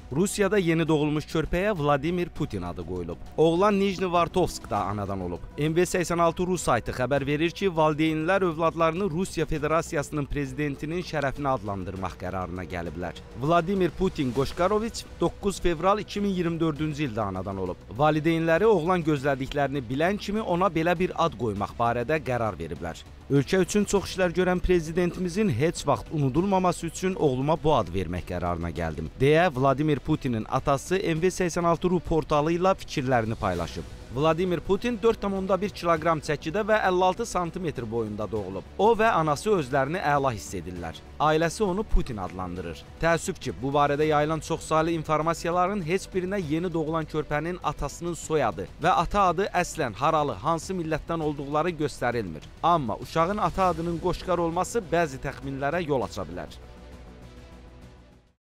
Rusiyada yeni doğulmuş körpəyə Vladimir Putin adı qoyulub. Oğlan Nijnivartovskda anadan olub. MV86 Rus saytı xəbər verir ki, valideynlər övladlarını Rusiya Federasiyasının prezidentinin şərəfinə adlandırmaq qərarına gəliblər. Vladimir Putin Qoşqaroviç 9 fevral 2024-cü ildə anadan olub. Valideynləri oğlan gözlədiklərini bilən kimi ona belə bir ad qoymaq barədə qərar veriblər. Ölkə üçün çox işlər görən prezidentimizin heç vaxt unudulmaması üçün oğluma bu ad vermək qərarına gəldim, deyə Vladimir Putinin atası MV86.ru portalı ilə fikirlərini paylaşıb. Vladimir Putin 4,1 kiloqram çəkidə və 56 sm boyunda doğulub. O və anası özlərini əla hiss edirlər. Ailəsi onu Putin adlandırır. Təəssüf ki, bu barədə yayılan çoxsaylı informasiyaların heç birinə yeni doğulan körpənin atasının soyadı və ata adı əslən haralı, hansı millətdən olduqları göstərilmir. Amma uşağın ata adının Qoşqar olması bəzi təxminlərə yol aça bilər.